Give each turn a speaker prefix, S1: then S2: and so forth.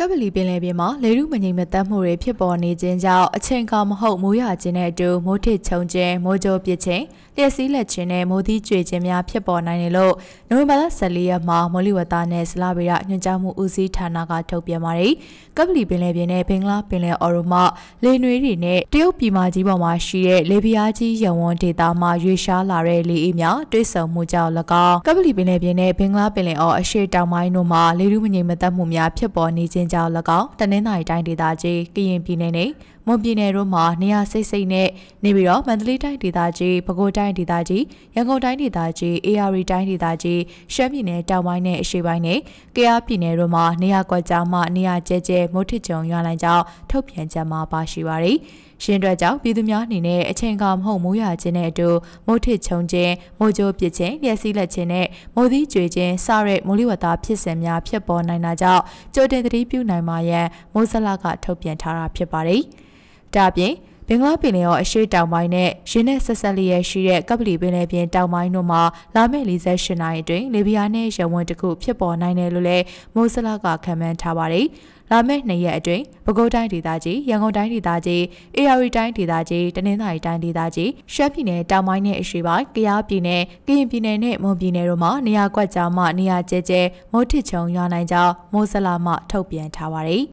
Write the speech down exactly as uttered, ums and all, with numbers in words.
S1: ကပလီပင်လယ်ပြင်မှာလေထုမငြိမ်မသက်မှုတွေဖြစ်ပေါ်နေခြင်းကြောင့်အချိန်ကာမဟုတ်မိုးရွာခြင်းနဲ့အတူမိုးထစ်ချုံခြင်းမိုးကြိုးပစ်ခြင်းလျှက်စီးလက်ခြင်းနဲ့မိုးသီးကြွေခြင်းများဖြစ်ပေါ်နိုင်တယ်လို့နိုဝင်ဘာလ ၁၄ ရက်မှာမိုးလေဝသနဲ့ဇလဗေဒညွှန်ကြားမှုဦးစီးဌာနကထုတ်ပြန်ပါတယ်။ကပလီပင်လယ်ပြင်နဲ့ဘင်္ဂလားပင်လယ်အော်ရိုမှာလေနွေတွေနဲ့တရုတ်ပြည်မကြီးပေါ်မှာရှိတဲ့လေပြားကြီးရဝန်းဒေသမှာရွေရှားလာတဲ့လေအေးများတွဲဆုံမှုကြောင့်၎င်းကပလီပင်လယ်ပြင်နဲ့ဘင်္ဂလားပင်လယ်အော်အရှေ့တောင်ပိုင်းတို့မှာလေထုမငြိမ်မသက်မှုများဖြစ်ပေါ်နေခြင်းကြောင့်၎င်းတနင်္သာရီတိုင်းဒေသကြီးကရင်ပြည်နယ်နဲ့မွန်ပြည်နယ်တို့မှာနေရာစိတ်စိတ်နဲ့နေပြီးတော့မန္တလေးတိုင်းဒေသကြီးပဲခူးတိုင်းဒေသကြီးရန်ကုန်တိုင်းဒေသကြီးအေရီတိုင်းဒေသကြီးရှမ်းပြည်နယ်တောင်ပိုင်းနဲ့အရှေ့ပိုင်းနဲ့ကယားပြည်နယ်တို့မှာနေရာကွက်ကြားမှနေရာကျဲကျဲမိုးထစ်ချုံရွာနိုင်ကြောင်းထုတ်ပြန်ချက်မှာပါရှိပါတယ်။ရှင်းအတွက်ကြောင့်ပြည်သူများအနေနဲ့အချိန်ကာမဟုတ်မိုးရွာခြင်းနဲ့အတူမိုးထစ်ချုံခြင်းမိုးကြိုးပစ်ခြင်းလျှက်စီးလက်ခြင်းနဲ့မိုးသီးကြွေခြင်းစတဲ့မိုးလေဝသဖြစ်စဉ်များဖြစ်ပေါ်နိုင်တာကြောင့်ကြိုတင်သတိပြုနိုင်မှာရန်မိုးစလကထုတ်ပြန်ထားတာဖြစ်ပါတယ်။ဒါ့အပြင်ဘင်္ဂလားပင်လယ်အော်အရှေ့တောင်ပိုင်းနဲ့ရင်းနဲ့ဆက်ဆက်လျက်ရှိတဲ့ကပလီပင်လယ်ပြင်တောင်ပိုင်းတို့မှာလာမယ့်၄၈နာရီအတွင်းလေပြင်းနဲ့ရဝန်းတစ်ခုဖြစ်ပေါ်နိုင်တယ်လို့လည်းမိုးစလကခန့်မှန်းထားပါတယ်။လာမယ့်နှစ်ရက်အတွင်းပဲခူးတိုင်းဒေသကြီးရန်ကုန်တိုင်းဒေသကြီးအေရီတိုင်းဒေသကြီးတနင်္သာရီတိုင်းဒေသကြီးရှမ်းပြည်နယ်တောင်ပိုင်းနဲ့အရှေ့ပိုင်းကယားပြည်နယ်ကရင်ပြည်နယ်နဲ့မွန်ပြည်နယ်တို့မှာနေရာကွက်ကြားမှနေရာကျဲကျဲမိုးထစ်ချုံရွာနိုင်ကြောင်းမိုးစလမှထုတ်ပြန်ထားပါတယ်။